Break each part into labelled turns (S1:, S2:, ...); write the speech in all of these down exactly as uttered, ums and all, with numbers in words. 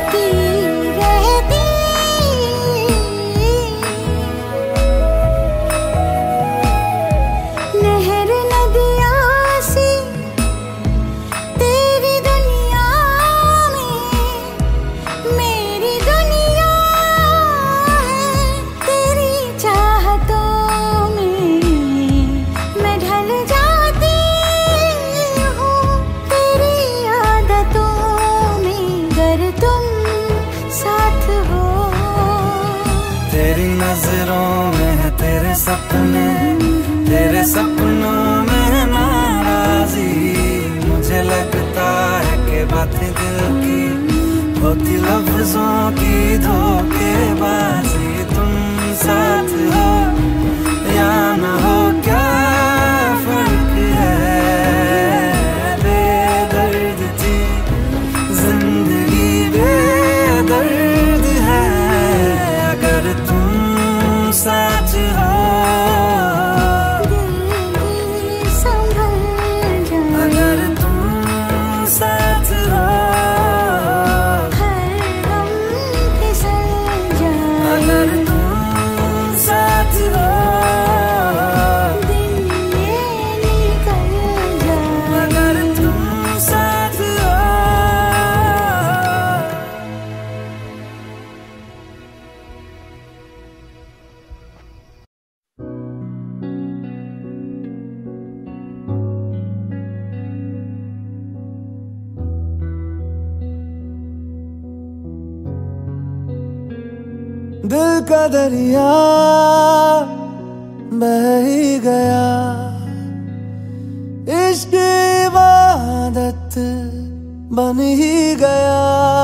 S1: सपने, तेरे सपनों में नाराजी। मुझे लगता है कि बातें दिल की होती लफ्जों की धोखेबाजी। तुम साथ हो या न हो क्या फर्क है, बेदर्द थी जिंदगी बेदर्द है। अगर तुम साथ हो दिल का दरिया बह ही गया, इश्क इबादत बन ही गया।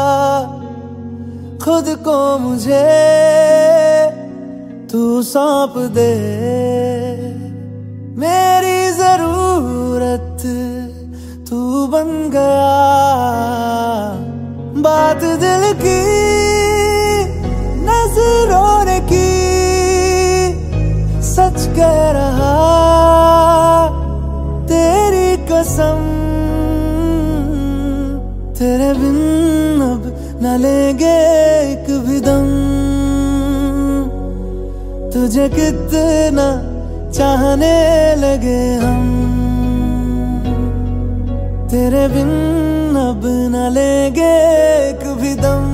S1: खुद को मुझे तू सौंप दे, मेरी जरूरत तू बन गया। बात दिल की नजरों ने की, सच कह रहा तेरी कसम। तेरे बिन अब न लेंगे एक भी दम, तुझे कितना चाहने लगे हम। तेरे बिन अब न लेंगे एक भी दम,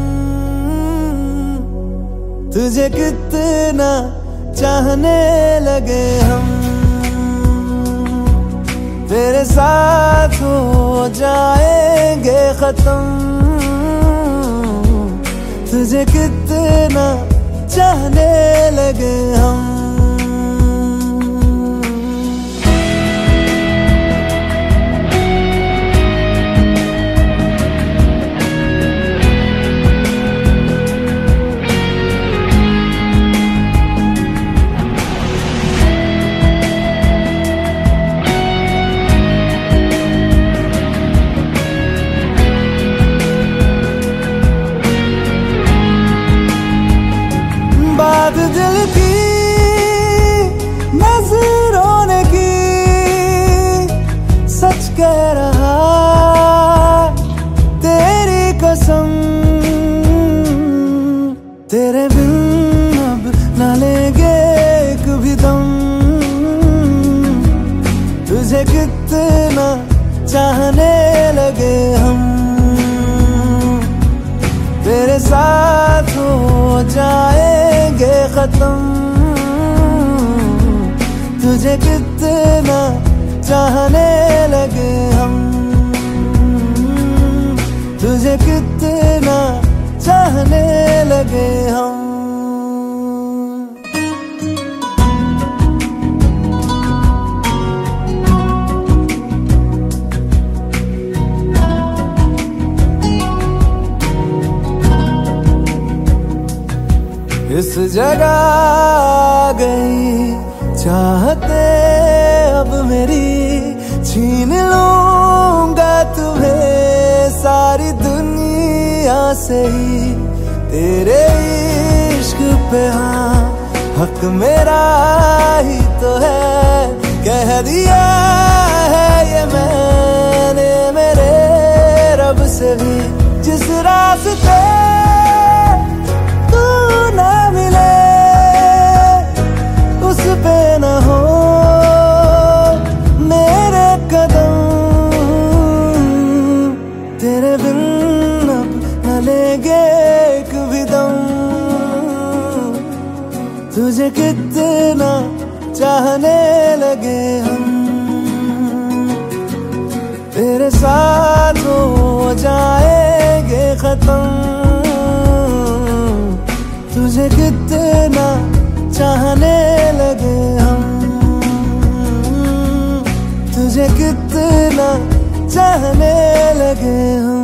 S1: तुझे कितना चाहने लगे हम। तेरे साथ हो जाएंगे खत्म, तुझे कितना चाहने लगे हम। बात दिल की नजरों ने की, सच कह रहा तेरी कसम। तेरे बिन अब न लेंगे एक भी दम, तुझे कितना चाहने लगे हम। तेरे साथ हो जाएंगे खत्म, तुझे कितना चाहने लगे हम। तुझे कितना चाहने लगे हम। इस जगह गई चाहते अब मेरी, छीन लूंगा तुम्हें सारी दुनिया से ही। तेरे इश्क पे हाँ हक मेरा ही तो है, कह दिया है ये मैंने मेरे रब से भी। जिस रास्ते तुझे कितना चाहने लगे हम, तेरे साथ हो जाएंगे खत्म। तुझे कितना चाहने लगे हम, तुझे कितना चाहने लगे हम।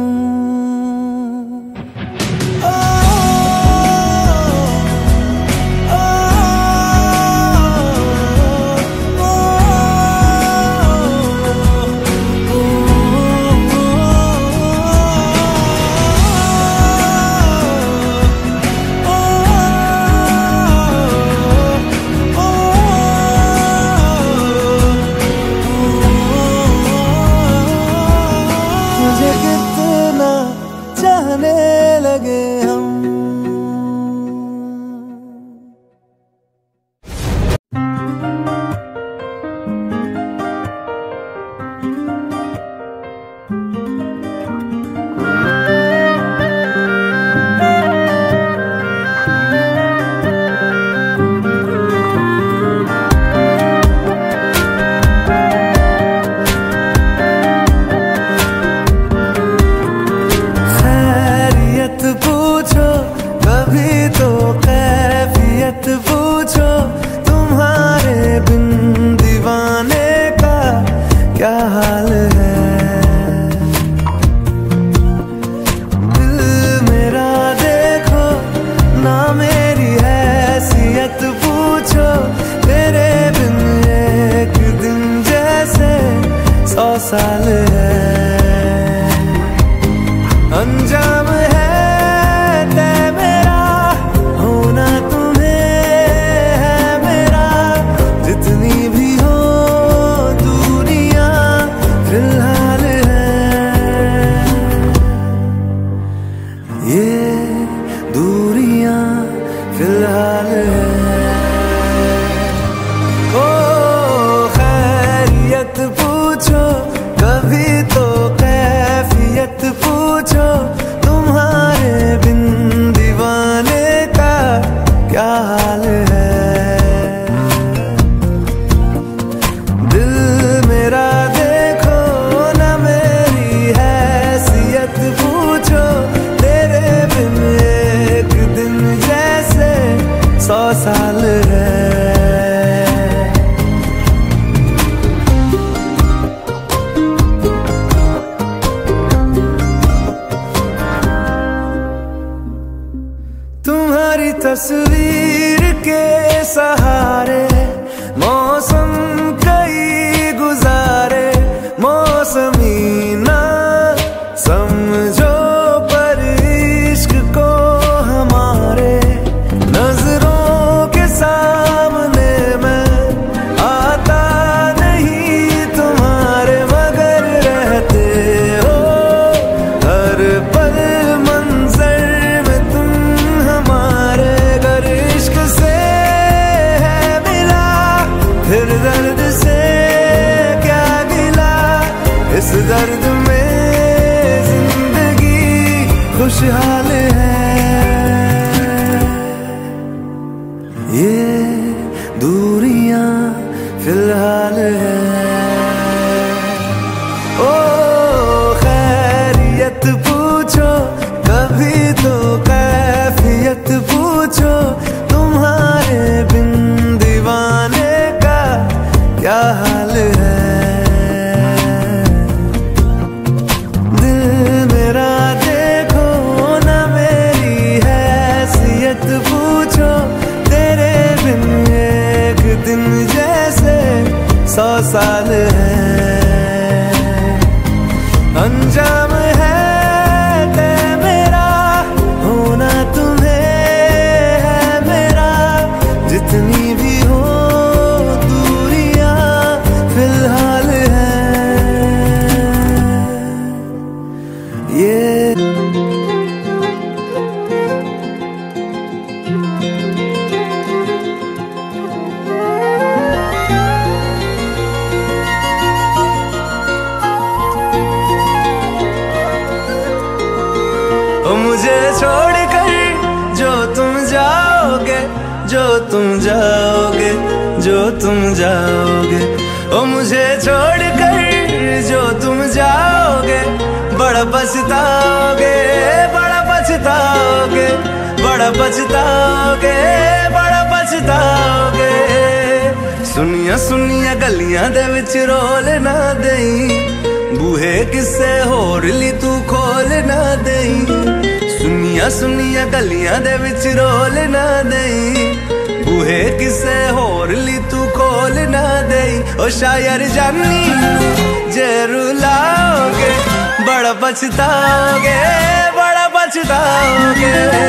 S1: चाहने लगे हम। पूछो कभी तो कैफियत पूछो, तुम्हारे बिन दीवाने का क्या हाल है। दिल मेरा देखो ना मेरी हैसियत पूछो, तेरे बिन एक दिन जैसे सौ साल है। अंजाम है फिलहाल है। ओ खैरियत पूछो कभी तो कैफियत पूछो, तुम्हारे बिन दीवाने का क्या हाल है। दिल मेरा देखो ना मेरी हैसियत पूछो, तेरे बिन एक दिन जैसे सौ साल है। तुम्हारी तस्वीर के सहारे मौसम कई गुजारे, मौसमी ना समझो पर इश्क को हमारे। नजरों के सामने मैं आता नहीं तुम्हारे, मगर रहते हो हर पल मंजर में तुम हमारे। अगर इश्क से है मिला फिर दर्द से क्या गिला, इस दर्द में जिंदगी खुशहाल है। ये दूरियां फिलहाल है। ओ खैरियत पूछो कभी तो कैफियत पूछो, तुम्हारे बिन दीवाने का क्या हाल है। दिल मेरा देखो ना मेरी हैसियत पूछो, तेरे बिन एक दिन जैसे सौ साल है। अंजाम है तय मेरा होना तुम्हें है मेरा, जितनी भी हो दूरियां फिलहाल है। ये मुझे छोड़कर जो तुम जाओगे, जो तुम जाओगे, जो तुम जाओगे। ओ मुझे छोड़ कर जो तुम जाओगे, बड़ा पछताओगे, बड़ा पछताओगे, बड़ा पछताओगे, बड़ा पछताओगे। सुनिया सुनिया गलियां दे विच रोल ना देई, बूहे किसे होर ली तू खोल ना देई। सुनिया सुनिया गलियां दे विच रोल ना देई, बूहे किसे होर ली तू खोल ना देई। ओ शायर जानी जे रुलाओगे, बड़ा पछताओगे, बड़ा पछताओगे।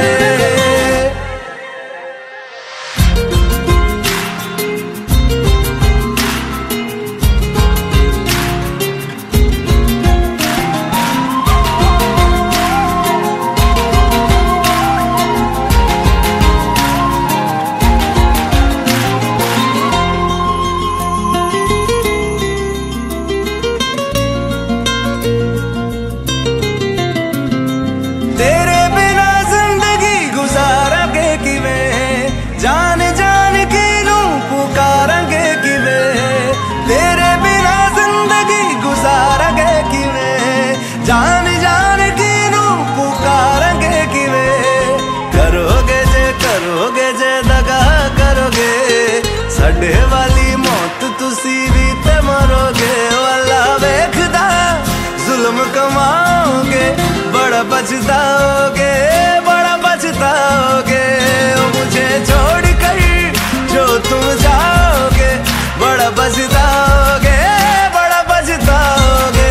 S1: जान जान की नू पुकारेंगे किवे, करोगे जे करोगे जे दगा करोगे, साडे वाली मौत तुसी भी ते मरोगे। वाला वेखदा जुल्म कमाओगे, बड़ा पछताओगे, बड़ा पछताओगे। मुझे छोड़ कर जो तुम जाओगे, बड़ा पछताओगे, बड़ा पछताओगे।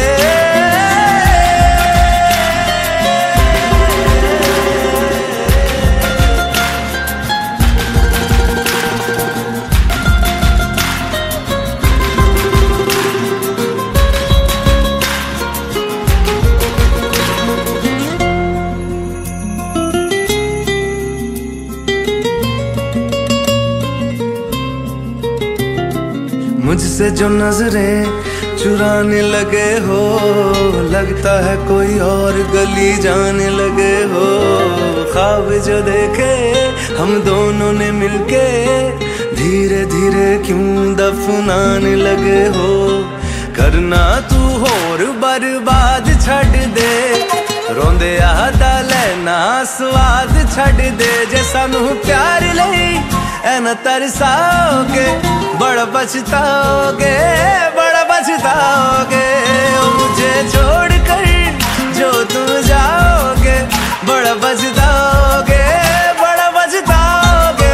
S1: मुझसे जो नजरें चुराने लगे हो, लगता है कोई और गली जाने लगे हो। ख्वाब जो देखे हम दोनों ने मिलके, धीरे धीरे क्यों दफनाने लगे हो। करना तू होर बर्बाद छड़ दे, रोंदे आदा लेना स्वाद छड़ दे। जे सानू प्यार लई एना तरसाओगे, बड़ा पछताओगे, बड़ा पछताओगे। मुझे छोड़ कर जो तुम जाओगे, बड़ा पछताओगे, बड़ा पछताओगे।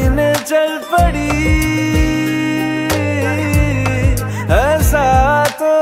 S1: चल पड़ी ऐसा तो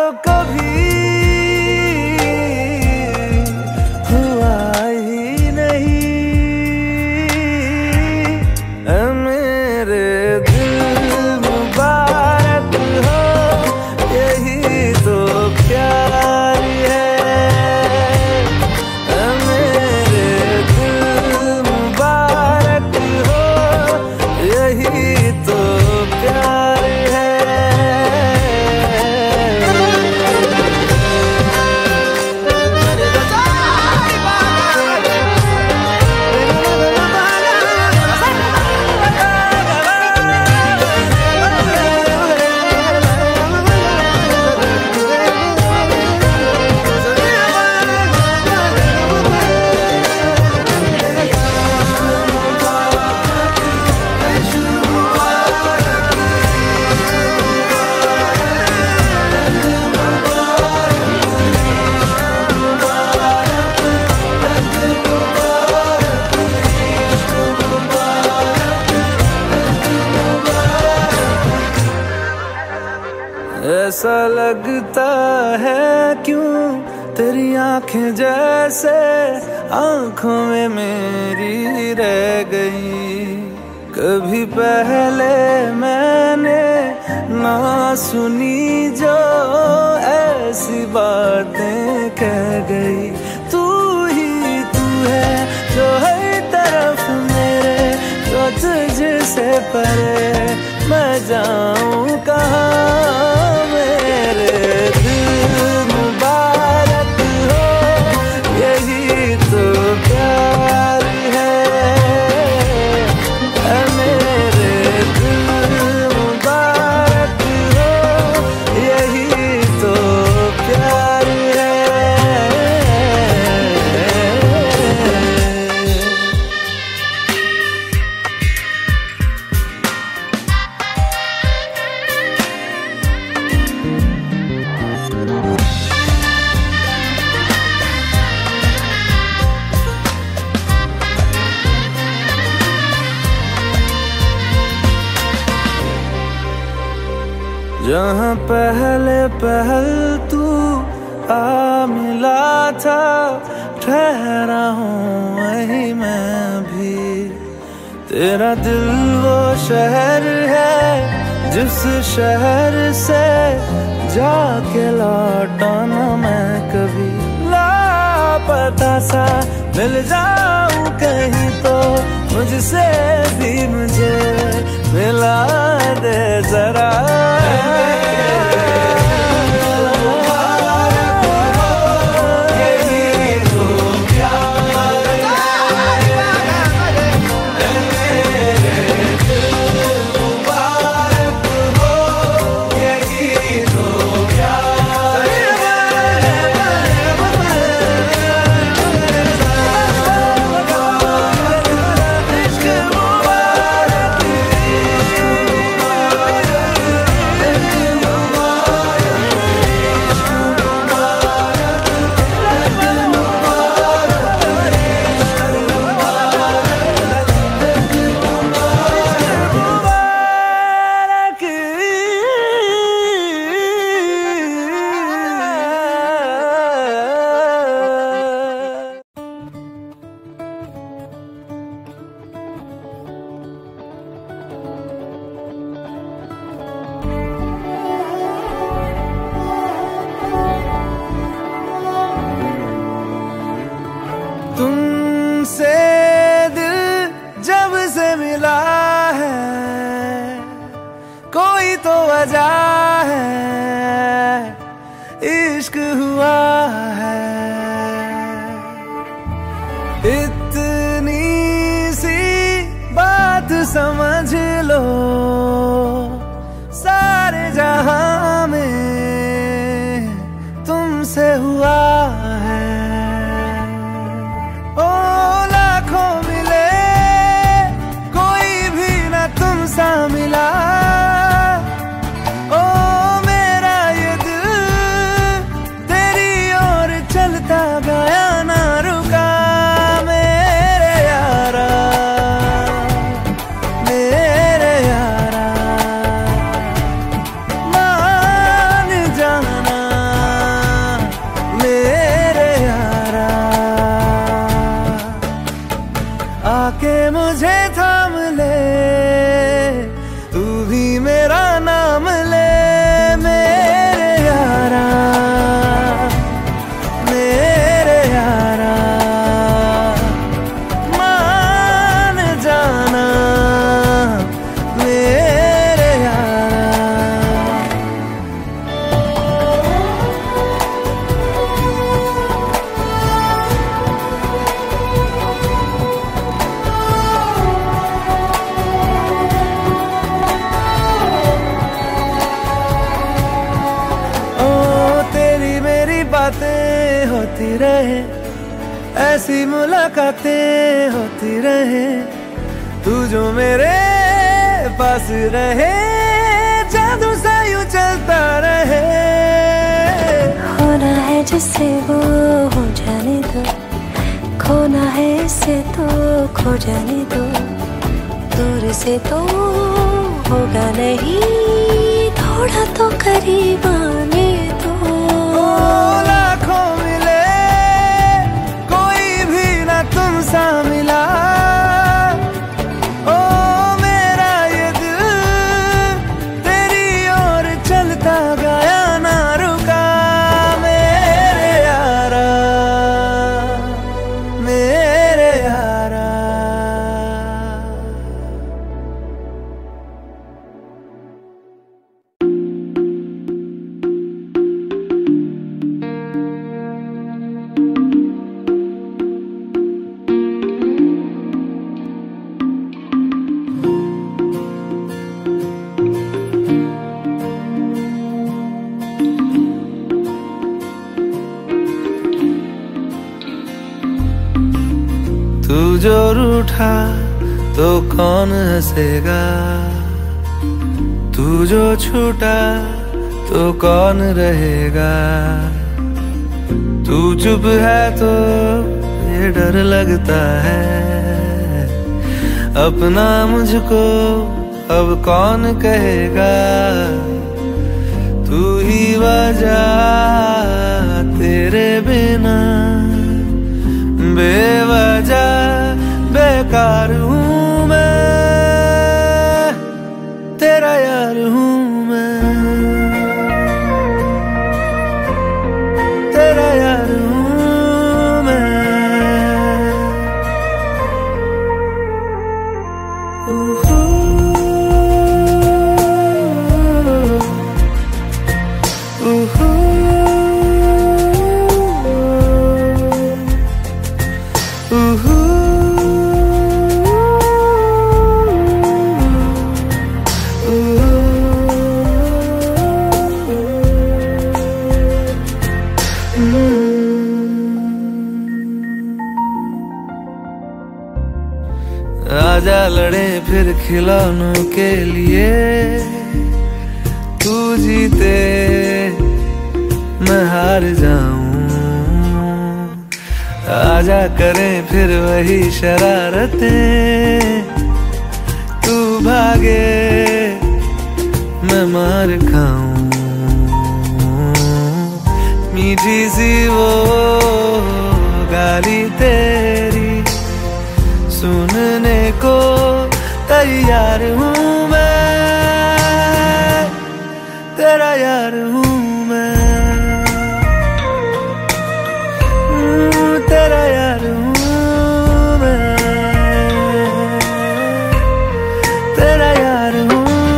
S1: ऐसा लगता है क्यों तेरी आंखें जैसे आंखों में मेरी रह गई। कभी पहले मैंने ना सुनी जो ऐसी बातें कह गई। तू ही तू है जो हर तरफ मेरे, जो तुझसे परे मैं जाऊं कहाँ। मेरे दिल मुबारक हो, यही तो प्यार है। मेरे दिल मुबारक हो, यही तो प्यार है। जहाँ पहले पहल तू आ मिला था, ठहरा हूँ वहीं मैं भी। तेरा दिल वो शहर है जिस शहर से जाके लौटा ना मैं कभी। लापता सा मिल जाऊं कहीं तो मुझसे भी मुझे मिला दे जरा। तुमसे दिल जब से मिला है, कोई तो वजह है, इश्क हुआ है। इतनी सी बात समझ लो, सारे जहां में तुमसे हुआ है। ओ लाखों मिले कोई भी न तुम सा मिला। ओ मेरा ये दिल तेरी ओर चलता गया ना रुका। मेरे यारा मेरे यारा मान जाना मेरे यारा। आके मुझे थाम ले, तू भी मेरा नाम ले। मेरे यारा मेरे यारा मान जाना मेरे यारा। बातें होती रहे, ऐसी मुलाकातें होती रहे। तू जो मेरे पास रहे, जादू सा यूं चलता रहे।
S2: होना है जिससे वो हो जाने दो, खोना है इससे तो खो जाने दो। दूर से तो होगा नहीं, थोड़ा तो करीब आने दो।
S1: लाखों मिले कोई भी ना तुम सा मिला। ओ मेरा ये दिल तेरी ओर चलता गया ना रुका। मेरे यारा मेरे यारा। तू जो रूठा तो कौन हंसेगा, तू जो छूटा तो कौन रहेगा। तू चुप है तो ये डर लगता है, अपना मुझको अब कौन कहेगा। तू ही वजह तेरे बिना बेवजह बेकार हूँ मैं, तेरा यार हूँ मैं, तेरा यार हूँ मैं। उहू, उहू, उहू, आजा लड़े फिर खिलौनों के लिए, तू जीते मैं हार जाऊं। आजा करें फिर वही शरारतें, तू भागे मैं मार खाऊं। मीठी सी वो गाली तेरी सुनने को तैयार हूँ मैं, तेरा यार हूँ मैं, तेरा यार हूँ मैं, तेरा यार हूँ।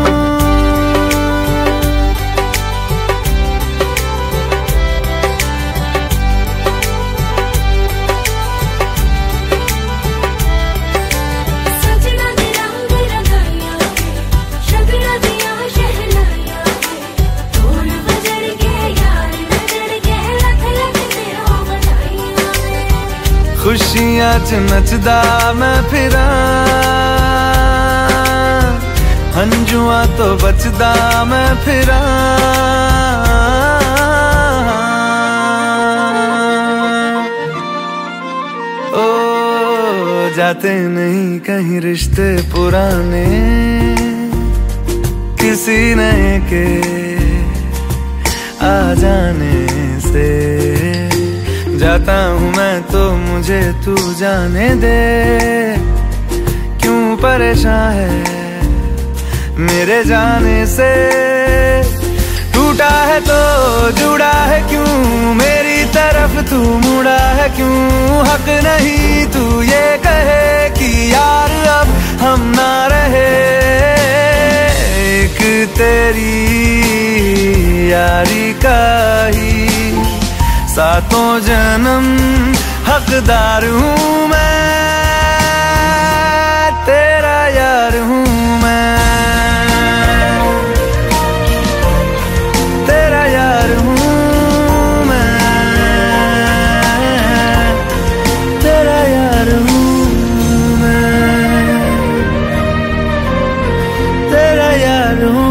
S1: खुशियां च नचदा मैं फिरा, हंजुआ तो बचदा मैं फिरा। ओ जाते नहीं कहीं रिश्ते पुराने, किसी नए के आ जाने से। जाता हूँ मैं तो मुझे तू जाने दे, क्यों परेशान है मेरे जाने से। टूटा है तो जुड़ा है क्यों, मेरी तरफ तू मुड़ा है क्यों। हक नहीं तू ये कहे कि यार अब हम ना रहे, एक तेरी यारी का ही सातों जन्म हकदार हूँ मैं, तेरा यार हूँ मैं, तेरा यार हूँ मैं, तेरा यार हूँ मैं, तेरा यार हूँ।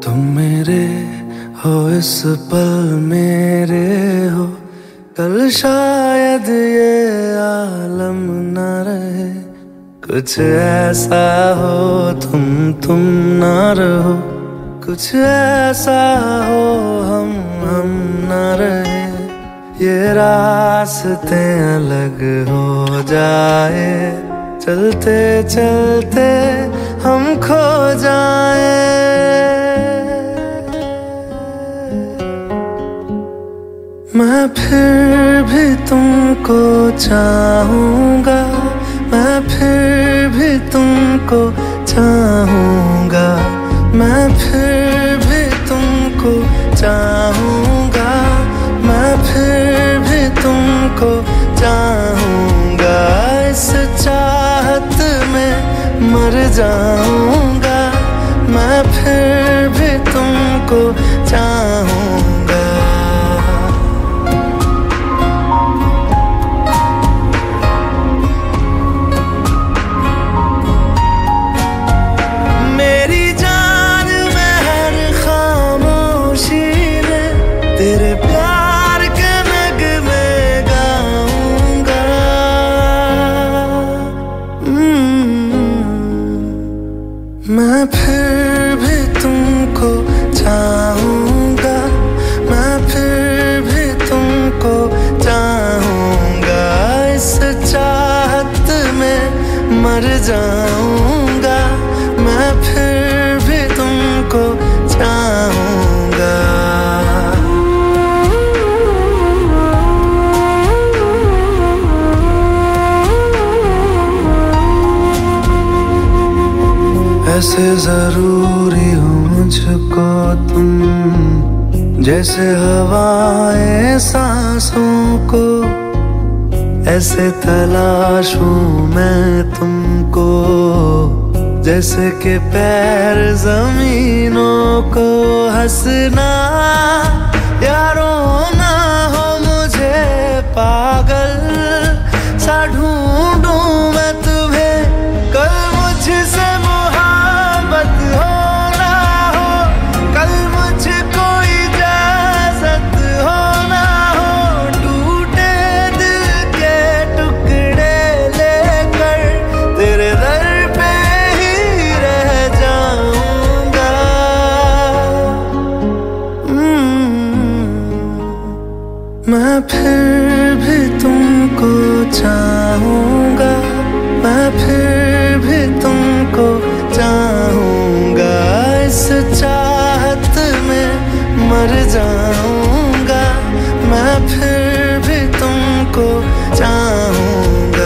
S1: तुम मेरे हो इस पल मेरे हो, कल शायद ये आलम न रहे। कुछ ऐसा हो तुम तुम ना रहो, कुछ ऐसा हो हम हम ना रहे। ये रास्ते अलग हो जाए, चलते चलते हम खो जाए। मैं फिर भी तुमको चाहूँगा, मैं फिर भी तुमको चाहूँगा, मैं फिर भी तुमको चाहूँगा, मैं फिर भी तुमको चाहूँगा। इस चाहत में मर जाऊँगा, मैं फिर भी तुमको चाहूँगा। तेरे प्यार के नगमे गाऊंगा, मैं फिर भी तुमको चाहूँगा, मैं फिर भी तुमको चाहूँगा। इस चाहत में मर जाऊँगा, मैं फिर भी तुमको चाहूँगा। ऐसे जरूरी हो मुझको तुम, जैसे हवाएं सांसों को। ऐसे तलाशूं मैं तुमको, जैसे कि पैर जमीनों को। हंसना या रोना हो मुझे पागल सा ढूंढूं मैं तुम्हें। कल मुझसे मैं फिर भी तुमको चाहूँगा, मैं फिर भी तुमको चाहूँगा। इस चाहत में मर जाऊँगा, मैं फिर भी तुमको चाहूँगा।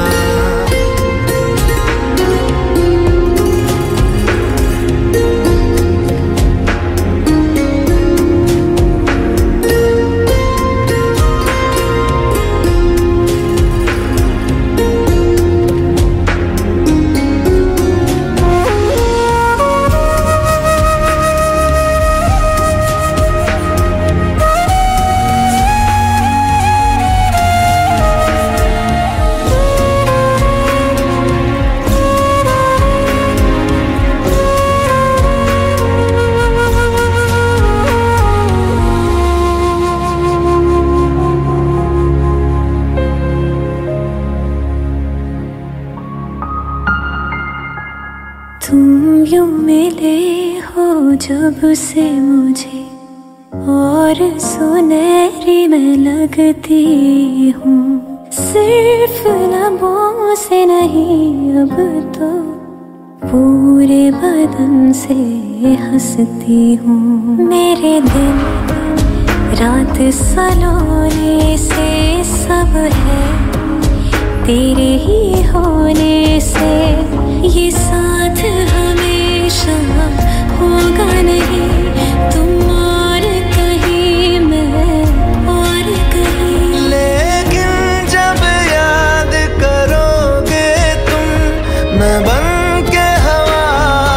S2: तुम यूं मिले हो जब से मुझे, और सुनहरी मैं लगती हूँ। सिर्फ लबों से नहीं अब तो पूरे बदन से हंसती हूँ। मेरे दिन रात सलोने से सब है तेरे ही होने से। ये साथ हमेशा होगा नहीं, तुम और कहीं मैं और कहीं।
S1: लेकिन जब याद करोगे तुम, मैं बन के हवा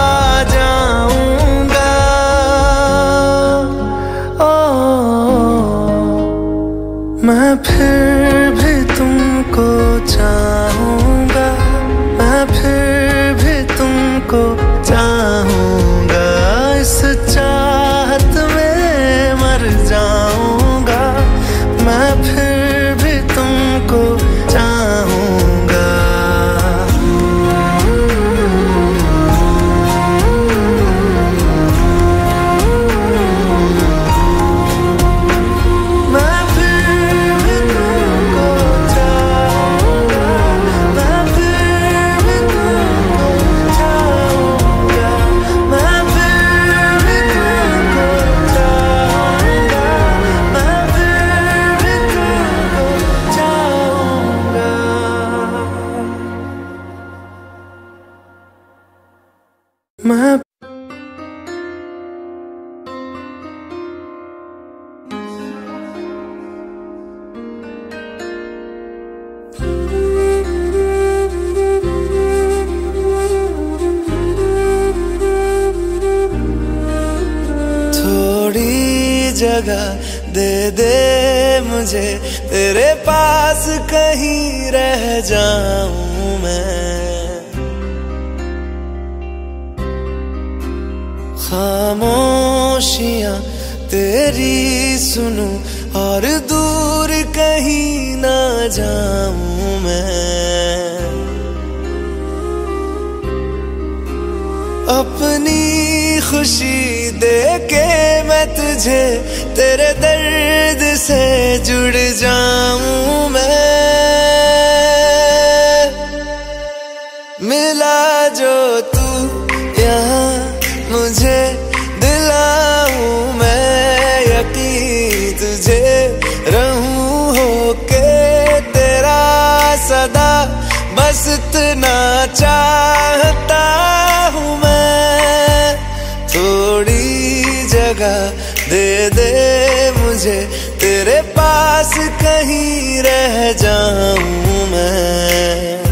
S1: जाऊंगा। ओ मैं फिर भी तुमको चाहूँगा, मैं फिर भी तुमको चाहूँगा। इस चाह जगह दे दे मुझे, तेरे पास कहीं रह जाऊं मैं। खामोशियां तेरी सुनूं और दूर कहीं ना जाऊं मैं। अपनी खुशी दे के मैं तुझे, तेरे दर्द से जुड़ जाऊं मैं। मिला जो तू यहाँ मुझे, दिलाऊं मैं यकीन तुझे, रहूं होके तेरा सदा, बस इतना चाहता हूँ मैं। थोड़ी जगह दे दे मुझे, तेरे पास कहीं रह जाऊं मैं।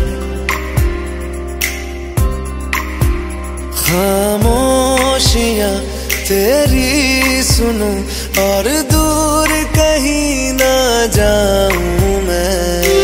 S1: खामोशियां तेरी सुनूं और दूर कहीं ना जाऊं मैं।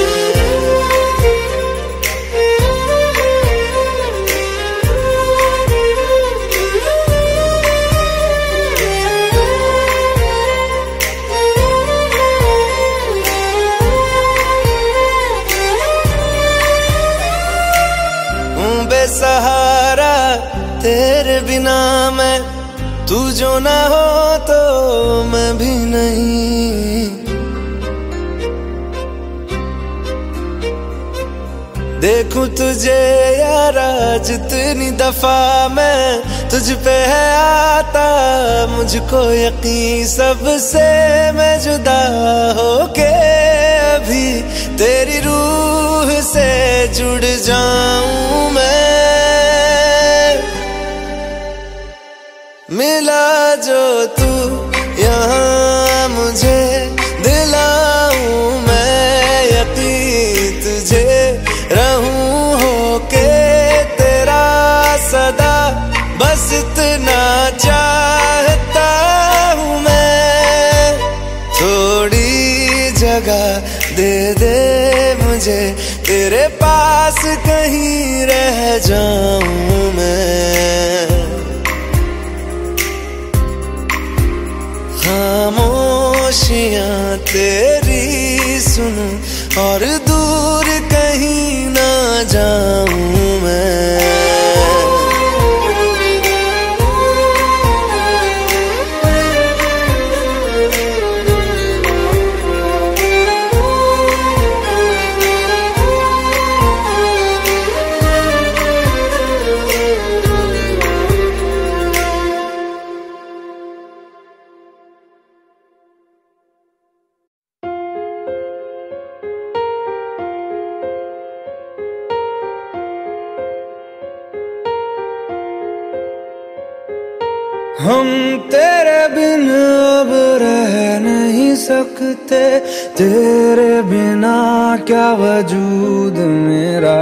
S1: बेसहारा तेरे बिना मैं, तू जो ना हो तो मैं भी नहीं। देखूं तुझे यारा जितनी दफा मैं, तुझ पे है आता मुझको यकीन, सबसे मैं जुदा होके अभी तेरी रूह से जुड़ जाऊं मैं। मिला जो तू यहाँ मुझे, दिलाऊं मैं यकीन तुझे, रहूं होके तेरा सदा, बस इतना चाहता हूँ मैं। थोड़ी जगह दे दे मुझे, तेरे पास कहीं रह जाऊं मैं। खामोशियां तेरी सुनूं और दूर कहीं ना जाऊं मैं।
S3: हम तेरे बिन अब रह नहीं सकते, तेरे बिना क्या वजूद मेरा।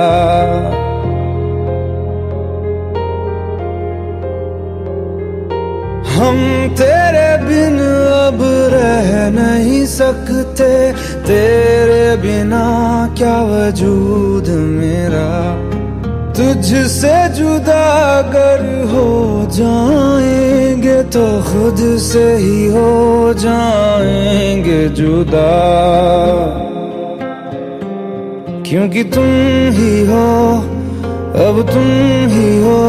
S3: हम तेरे बिन अब रह नहीं सकते, तेरे बिना क्या वजूद मेरा। तुझसे जुदा अगर हो जाएंगे तो खुद से ही हो जाएंगे जुदा, क्योंकि तुम ही हो, अब तुम ही हो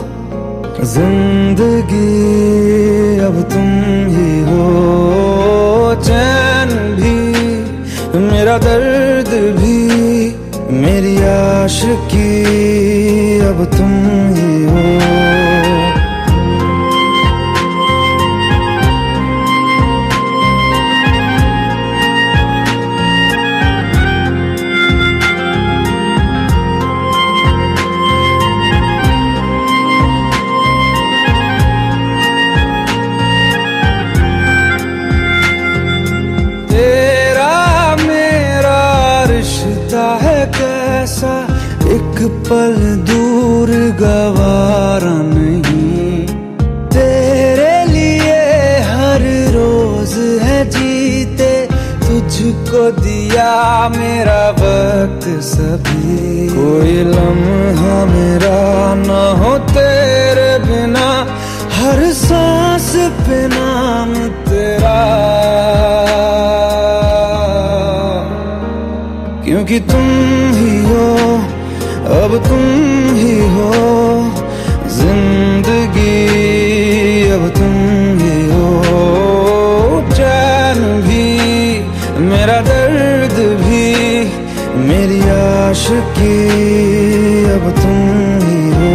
S3: जिंदगी, अब तुम ही हो। चैन भी मेरा दर्द भी मेरी आशिकी, अब तुम ही हो। कैसा एक पल दूर गवारा नहीं, तेरे लिए हर रोज तुझको दिया मेरा वक्त सभी, कोई लम्हा मेरा न हो तेरे बिना, हर सांस पे नाम तेरा, क्योंकि तुम ही हो, अब तुम ही हो जिंदगी, अब तुम ही हो चैन भी, मेरा दर्द भी, मेरी आशिकी, अब तुम ही हो।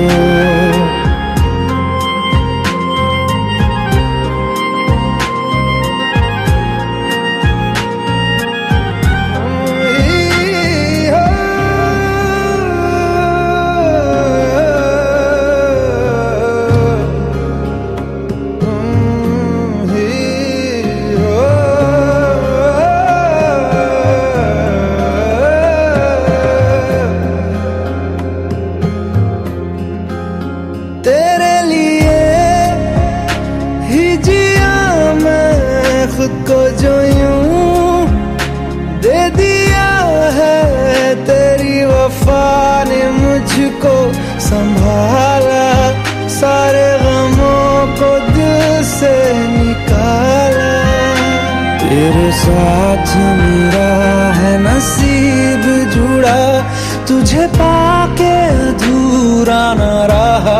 S3: खुद को जो यूं दे दिया है, तेरी वफा ने मुझको संभाला, सारे गमों को दिल से निकाला, तेरे साथ मेरा है नसीब जुड़ा, तुझे पाके अधूरा न रहा,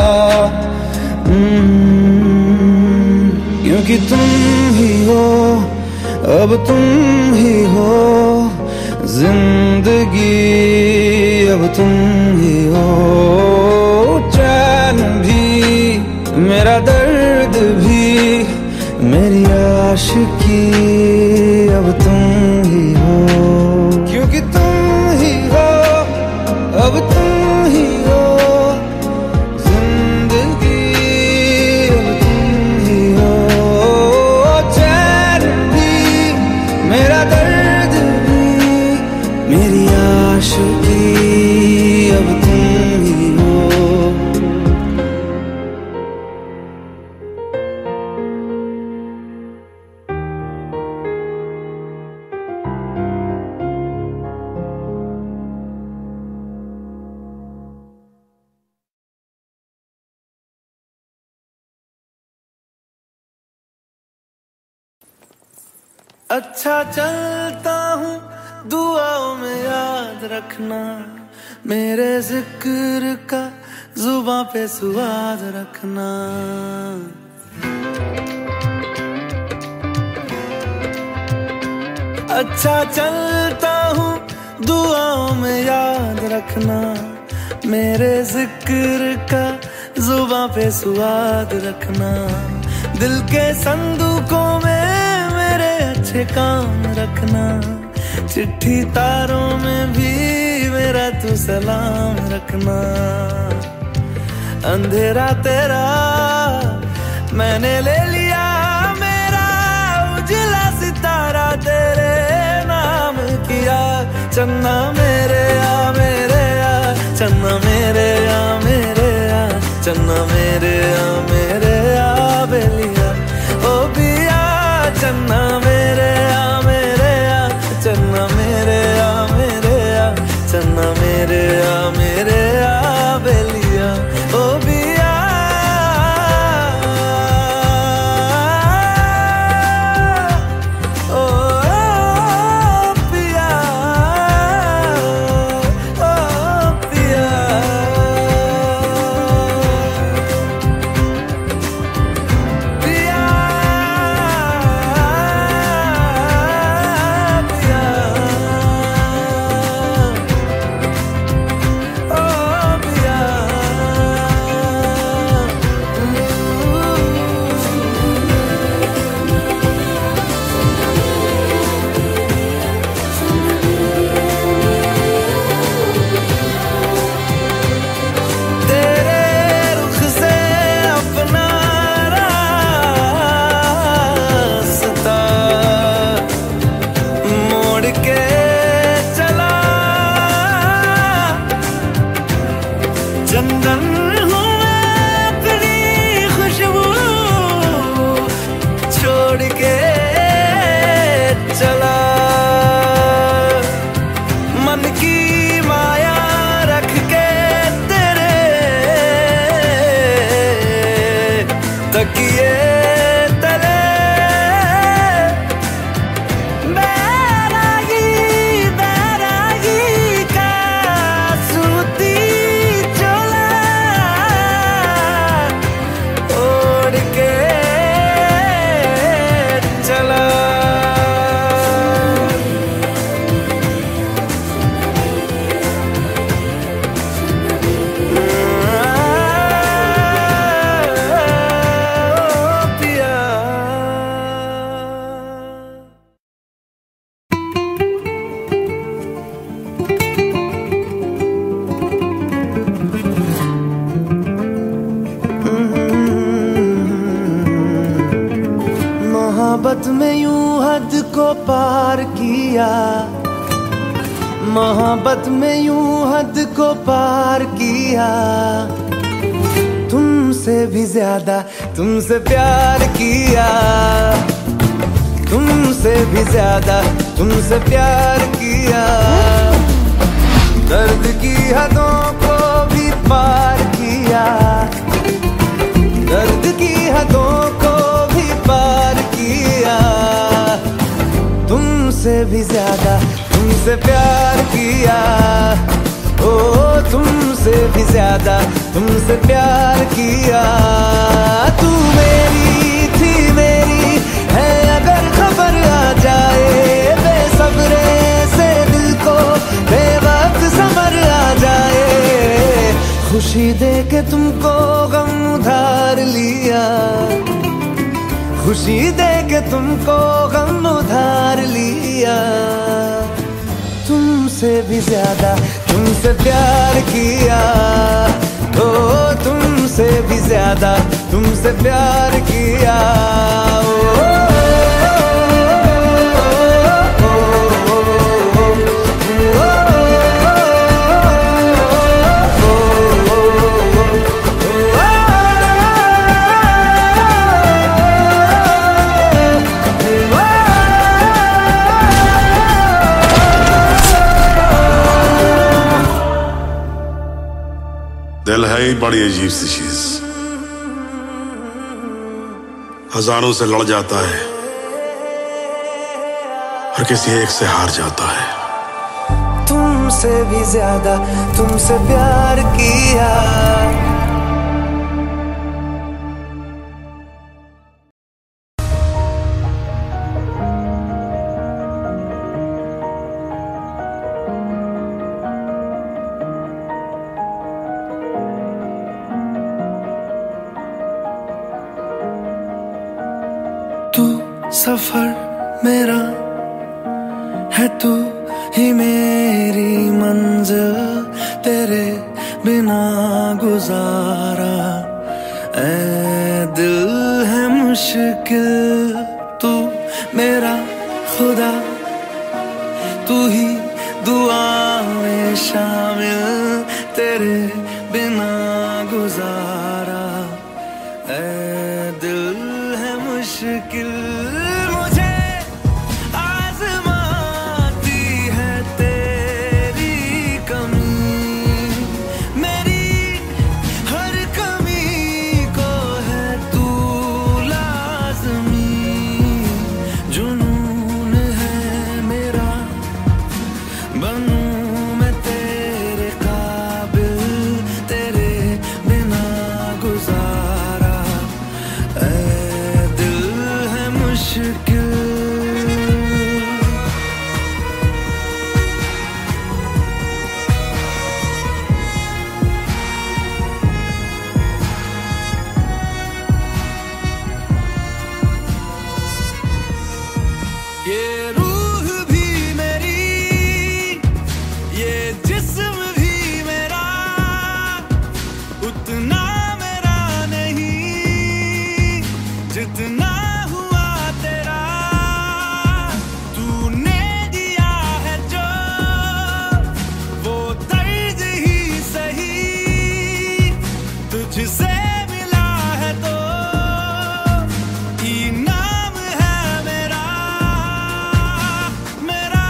S3: क्योंकि तुम ही हो, अब तुम ही हो जिंदगी, अब तुम ही हो चैन भी, मेरा दर्द भी, मेरी आशिकी, अब तुम ही हो, क्योंकि तुम ही हो, अब तुम ही हो अब तुम ही हो।
S1: अच्छा चलता हूँ दुआओं में याद रखना, मेरे जिक्र का जुबां पे सुवाद रखना। अच्छा चलता हूँ दुआओं में याद रखना, मेरे जिक्र का जुबां पे सुवाद रखना। दिल के संदूकों में मेरे अच्छे काम रखना, चिट्ठी तारों में भी मेरा तू सलाम रखना। अंधेरा तेरा मैंने ले लिया, मेरा उजला सितारा तेरे नाम किया। चन्ना मेरे आ मेरे आ, चन्ना मेरे आ मेरे आ, चन्ना मेरे आ मेरे आ बेलिया ओ बिया। चन्ना मेरे आ मेरे आ, चन्ना मेरे आ मेरे आ, चन्ना मेरे आ मेरे आ बेलिया ओ बिया। ओ पिया ओ पिया पिया पिया। किया, मोहब्बत में यूं हद को पार किया। तुमसे भी ज्यादा तुमसे प्यार किया, तुमसे भी ज्यादा तुमसे प्यार किया। दर्द की हदों को भी पार किया, दर्द की हदों को भी पार किया। तुमसे भी ज्यादा तुमसे प्यार किया, ओ तुमसे भी ज्यादा तुमसे प्यार किया। तू मेरी थी मेरी है अगर खबर आ जाए, बेसब्रे से दिल को बेवक्त समर आ जाए। खुशी दे के तुमको गम उधार लिया, खुशी दे के तुमको गम उधार लिया। तुमसे भी ज्यादा तुमसे प्यार किया, ओ तुमसे भी ज्यादा तुमसे प्यार किया। ओ
S4: दिल है ही बड़ी अजीब सी चीज, हजारों से लड़ जाता है और किसी एक से हार जाता है।
S1: तुमसे भी ज्यादा तुमसे प्यार किया। तू सफर मेरा है, तू ही मेरी मंजिल, तेरे बिना गुजारा ऐ दिल है मुश्किल। तू मेरा खुदा, तू ही दुआ में शामिल, तेरे बिना गुजारा ऐ दिल है मुश्किल। मुझे आज़माती है तेरी कमी, मेरी हर कमी को है तू लाज़मी। जुनून है मेरा बनूं मैं तेरे काबिल, तेरे बिना गुजारा ऐ दिल है मुश्किल। ये रूह भी मेरी, ये जिस्म भी मेरा, उतना मेरा नहीं जितना हुआ तेरा। तूने दिया है जो वो दर्द ही सही, तुझसे मिला है तो इनाम है मेरा। मेरा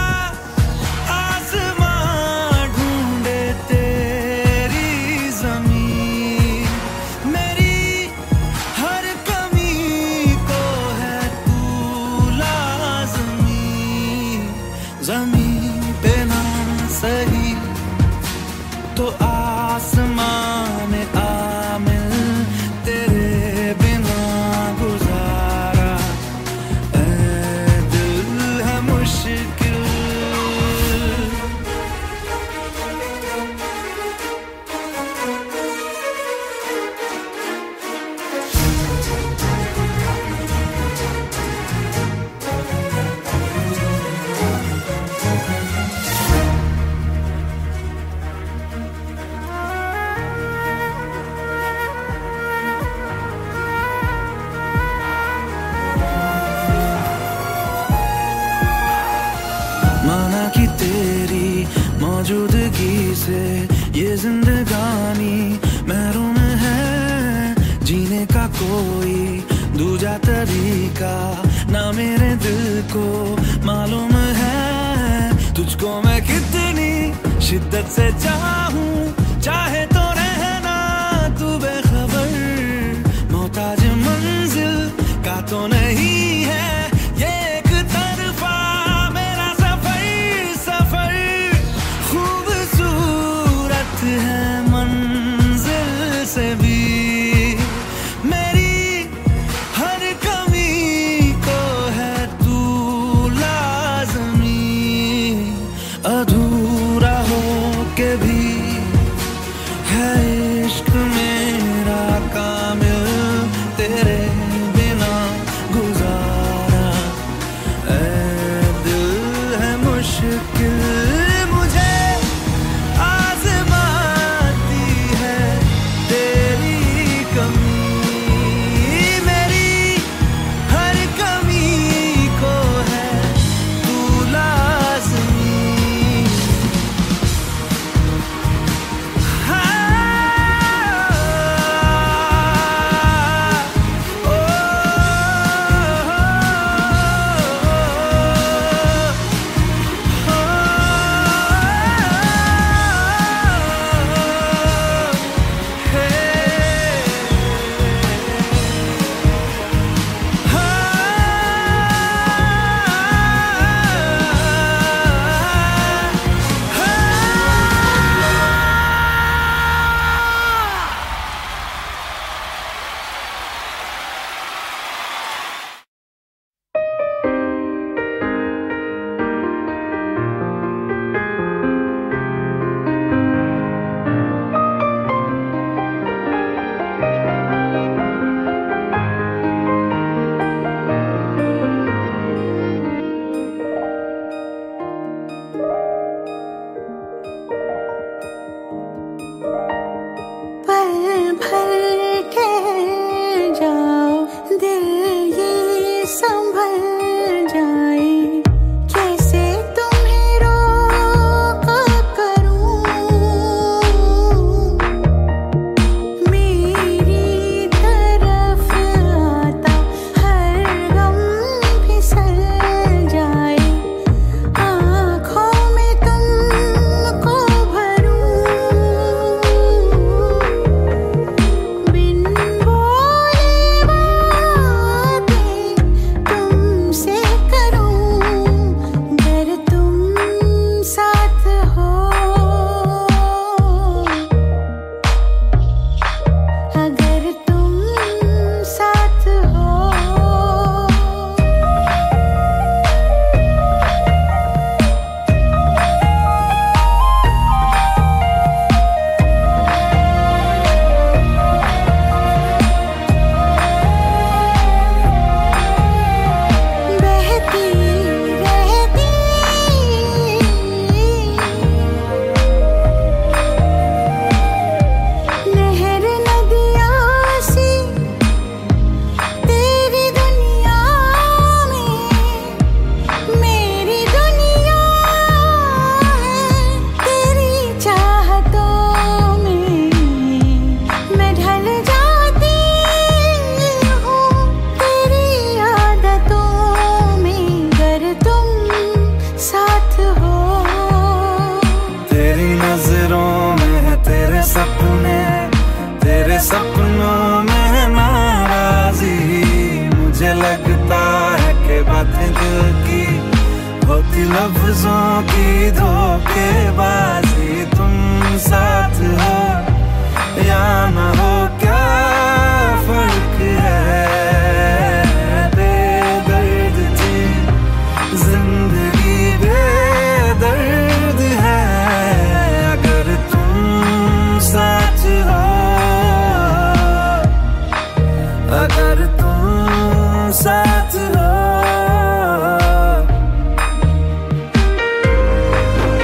S1: आसमां ढूंढे तेरी ज़मीन, मेरी हर कमी को है तू लाज़मी। ज़मीन पे ना सही तो आसमां में आमिल, तेरे बिना गुजारा ऐ दिल है मुश्किल। जाना कि तेरी मौजूदगी से ये जिंदगानी महरूम है, जीने का कोई दूजा तरीका ना मेरे दिल को मालूम है। तुझको मैं कितनी शिद्दत से चाहूं, चाहे तो रहना तू बेखबर, मोहताज मंजिल का तो नहीं है ये एक तरफा मेरा सफर। सफर खूबसूरत है मंजिल से भी, मेरी हर कमी को है तू लाज़मी, अधूरा हो के भी है इश्क मेरा कामिल, तेरे बिना गुजारा ऐ दिल है मुश्किल। मुझे आज़माती है तेरी कमी, मेरी हर कमी को है तू लाज़मी। सपनों में नाराजी, मुझे लगता है कि बातें दिल की होती लफ्जों की धोखेबाजी। तुम साथ हो या न हो क्या फर्क है, बेदर्द थी जिंदगी बेदर्द है। अगर तुम साथ हो, अगर तुम साथ हो,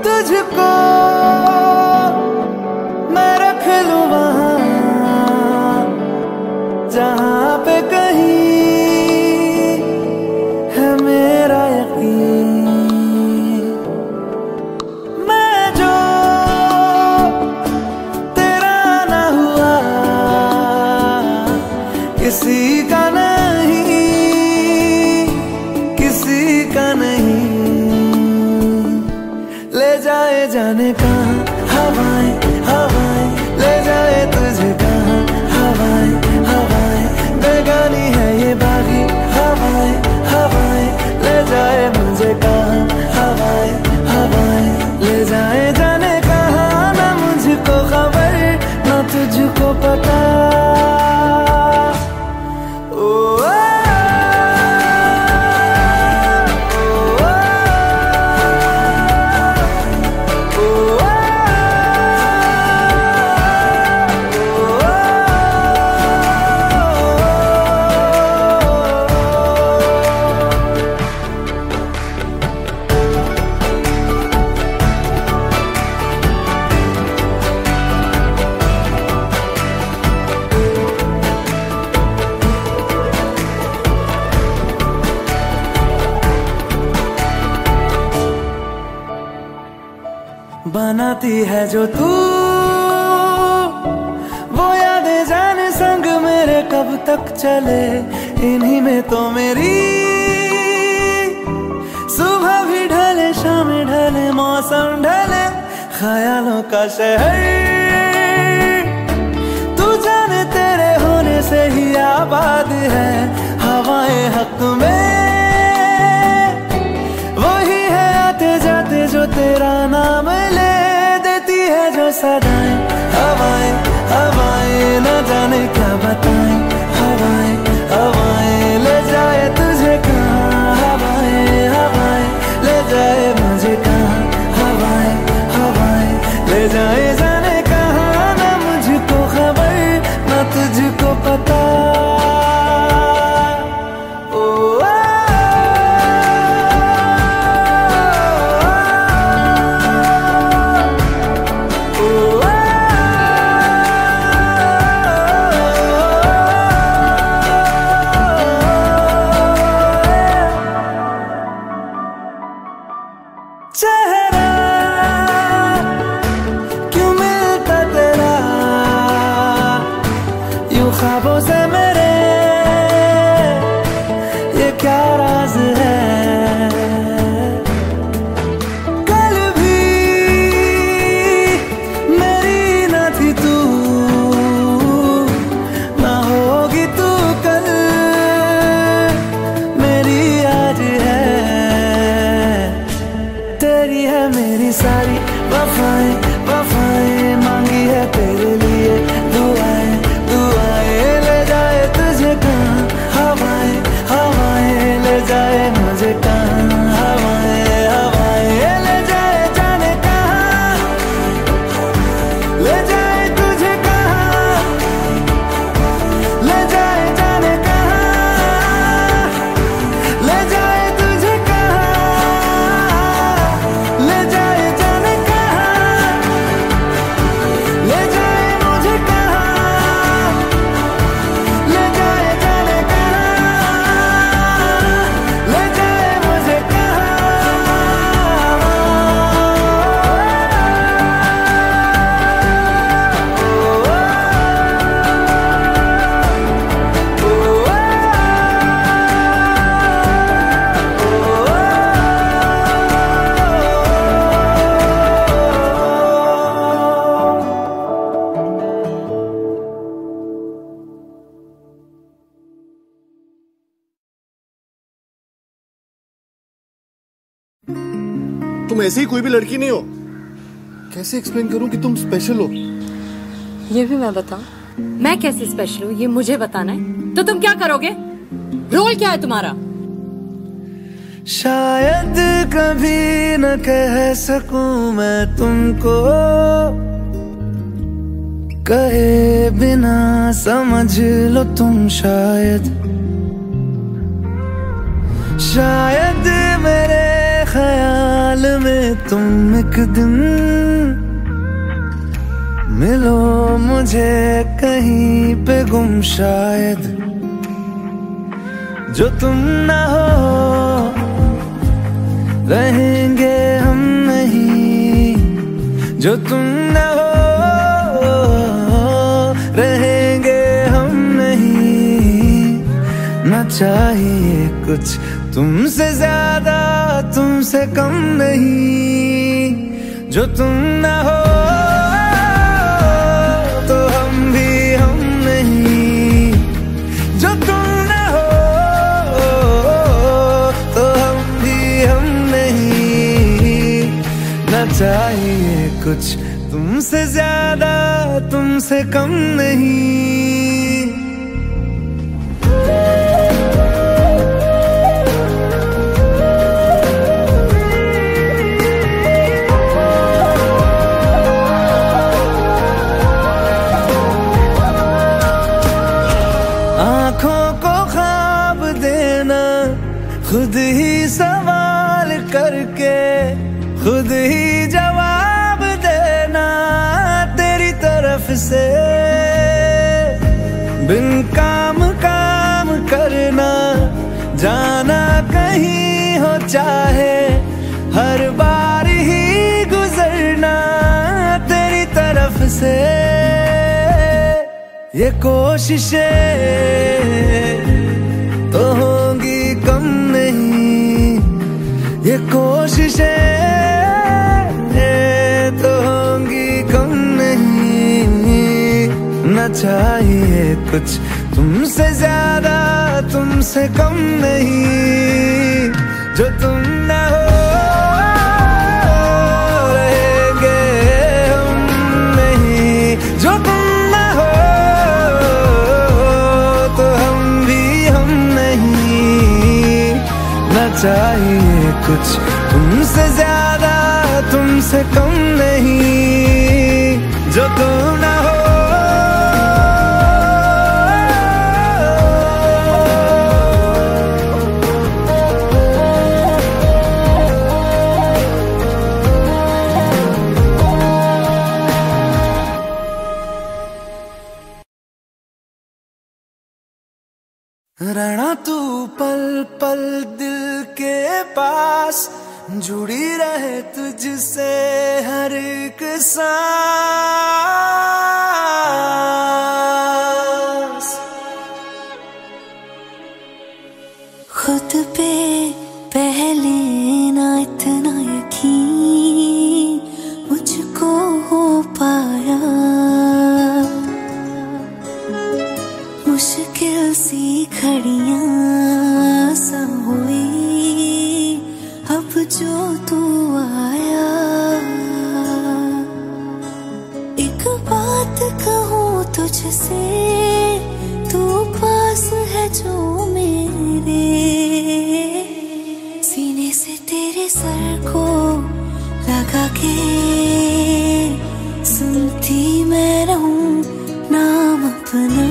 S1: तुझको मैं रख लूं वहां जहां पे कहीं है मेरा यकीन। मैं जो तेरा ना हुआ किसी का नहीं, किसी का नहीं। ले जाए जाने कहाँ हवाएं हवाएं, ले जाए तुझे कहाँ हवाएं हवाएं। बेगानी है ये बागी हवाएं हवाएं, ले जाए मुझे कहाँ हवाएं हवाएं। ले जाए जाने कहाँ ना मुझको खबर ना तुझको पता। बनाती है जो तू वो यादें जाने संग मेरे कब तक चले। इन्हीं में तो मेरी सुबह भी ढले शाम ढले मौसम ढले। ख्यालों का शहर तू जाने तेरे होने से ही आबाद है। हवाएं हक में वही है आते जाते जो तेरा नाम ले देती है जो सदाएं। हवाएं हवाएं न जाने क्या बताएं। हवाएं हवाएं ले जाए तुझे कहाँ हवाएं हवाएं, ले जाए मुझे कहाँ हवाएं हवाएं। ले जाए जाने कहाँ ना मुझको खबर ना तुझको पता। चेहरा क्यों मिलता तेरा यूं ख्वाबों से मेरे, ये क्या राज है। कल भी मेरी न थी तू ना होगी तू कल मेरी आज है। तेरी है मेरी सारी वफाएं वफाएं, मांगी है तेरे लिए दुआएं दुआएं। ले जाए तुझे कहाँ हवाएं हवाएं, ले जाए मुझे कहाँ हवाएं हवाएं। ले जाए जाने कहाँ, ले जाए तुझे कहाँ, ले जाए जाने कहाँ, ले जाए तुझे कहाँ, ले जाए जाने कहाँ, ले जाए मुझे कहाँ, ले जाए जाने कहाँ, ले जाए मुझे कहाँ।
S5: तुम ऐसे ही कोई भी लड़की नहीं हो। कैसे एक्सप्लेन करूं कि तुम स्पेशल हो।
S6: ये भी मैं बताऊं? मैं कैसे स्पेशल हूँ ये मुझे बताना है तो तुम क्या करोगे? रोल क्या है तुम्हारा?
S1: शायद कभी न कह सकूं मैं तुमको, कहे बिना समझ लो तुम शायद। शायद मेरे ख्याल में तुम एक दिन मिलो मुझे कहीं पे गुम शायद। जो तुम ना हो रहेंगे हम नहीं, जो तुम ना हो रहेंगे हम नहीं। ना चाहिए कुछ तुमसे ज्यादा तुमसे कम नहीं। जो तुम ना हो तो हम भी हम नहीं, जो तुम ना हो तो हम भी हम नहीं। ना चाहिए कुछ तुमसे ज्यादा तुमसे कम नहीं। आँखों को ख्वाब देना खुद ही सवाल करके, खुद ही जवाब देना तेरी तरफ से। बिन काम काम करना जाना कहीं हो चाहे, हर बार ही गुजरना तेरी तरफ से। ये कोशिशें तो होंगी कम नहीं, ये कोशिशें तो होंगी कम नहीं। न चाहिए कुछ तुमसे ज्यादा तुमसे कम नहीं। जो तुम ना हो रहेंगे हम नहीं, जो तुम ना हो तो हम भी हम नहीं। न चाहिए कुछ तुमसे ज्यादा तुमसे कम नहीं। जो तुम ना हो रहना तू पल पल दिल के पास, जुड़ी रहे तुझसे हर एक सांस।
S2: खुद पे पहले ना इतना यकीन मुझको हो पाया, मुश्किल सी घड़ियां सा हुई अब जो तू आया। एक बात कहूँ तुझसे, तू पास है जो मेरे, सीने से तेरे सर को लगा के सुनती मैं रहूं नाम अपना।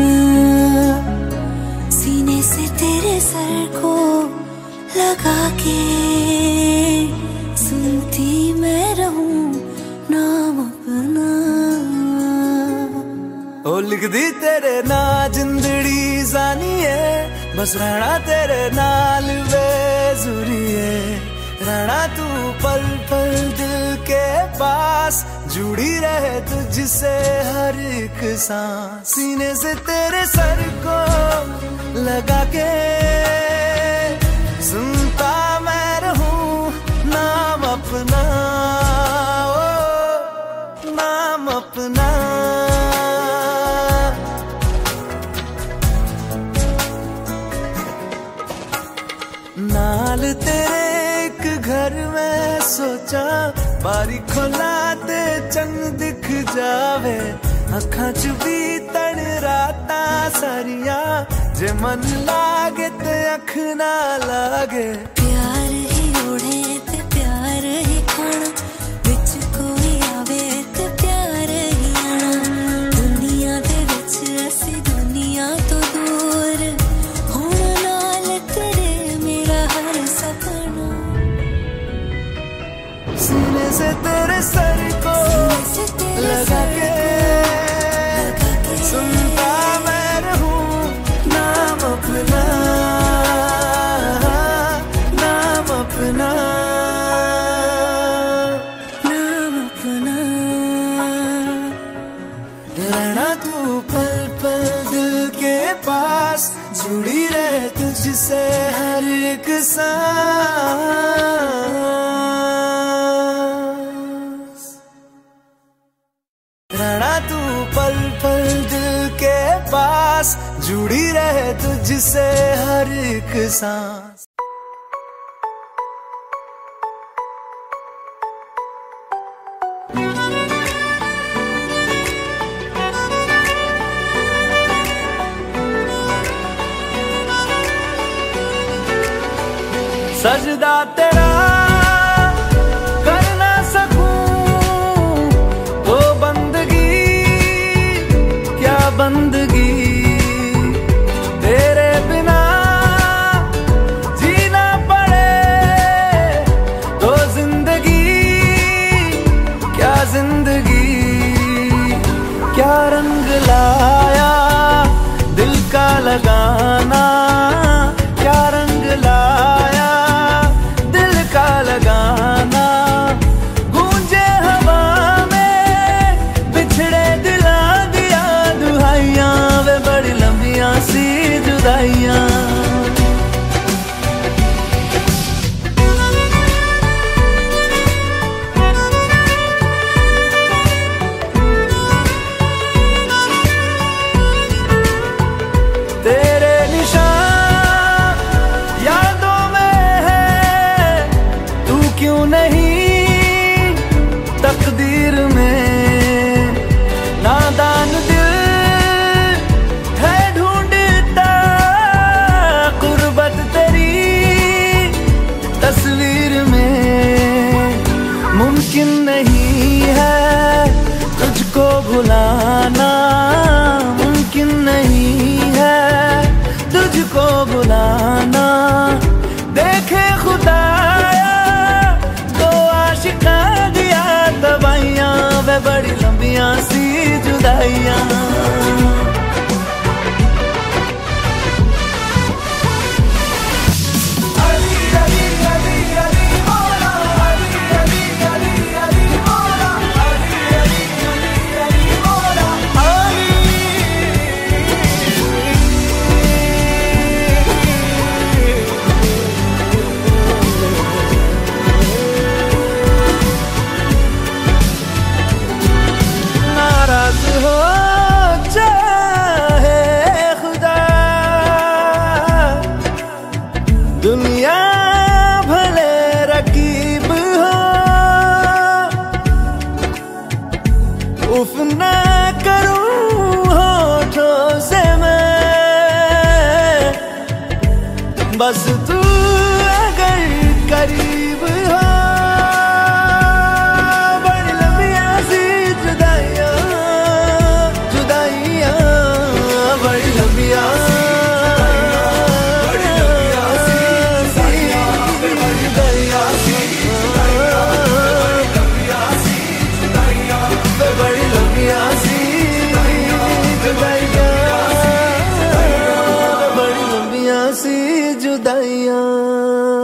S2: सीने से तेरे सर को लगा के सुनती मैं रहूं नाम अपना।
S1: ओ लिख दी तेरे ना जिंदड़ी जानी है, बस रहना तेरे नाल बेजुरी है। रहना तू पल पल दिल के पास, जुड़ी रहे तुझसे हर एक सांस। सीने से तेरे सर को लगा के सुनता मैं रहूं नाम अपना, ओ नाम अपना। नाल तेरे एक घर में सोचा, बारी खोला ते चंग दिख जावे। अखां च भी तन राता सारिया, जे मन लागे ते अख ना लागे।
S2: प्यार ही ओढ़े ते प्यार ही खाना, विच कोई आवे ते प्यार ही आना। दुनिया दे विच असी दुनिया तो दूर, होना नाल तेरे मेरा हर सपना।
S1: से तेरे सर को लगा के सुनता मैं रहूं नाम अपना, नाम अपना, नाम अपना। रहना तू पल पल दिल के पास, जुड़ी रहे तुझसे हर एक सांस। रहना तू पल पल दिल के पास, जुड़ी रहे तुझसे हर एक सांस। सजदा तेरा कर ना सकूं तो बंदगी क्या बंदगी, तेरे बिना जीना पड़े तो जिंदगी क्या जिंदगी। क्या रंग लाया दिल का लगाना, क्या रंग लाया लगाना। गूंजे हवा में बिछड़े दिला दिया दुहाइयां, वे बड़ी लंबियां सी जुदाइयां। तेरे निशान यादों में है, तू क्यों नहीं तकदीर में। नादान दिल है ढूंढता कुर्बत तेरी तस्वीर में। मुमकिन नहीं है तुझको भुलाना, मुमकिन नहीं है तुझको भुलाना। देखे खुदाया तो आशिका दिया दवाइयां, वे बड़ी लंबियां सी जुदाइयां। दुनिया भले रकीब हो, उफ ना करूं होठों से मैं, बस तू अगर करीब हो। बड़ी लंबियां सी जुदाइयां, जुदाइयां बड़ी लंबियां। बड़ी लंबियां सी जुदाइयां।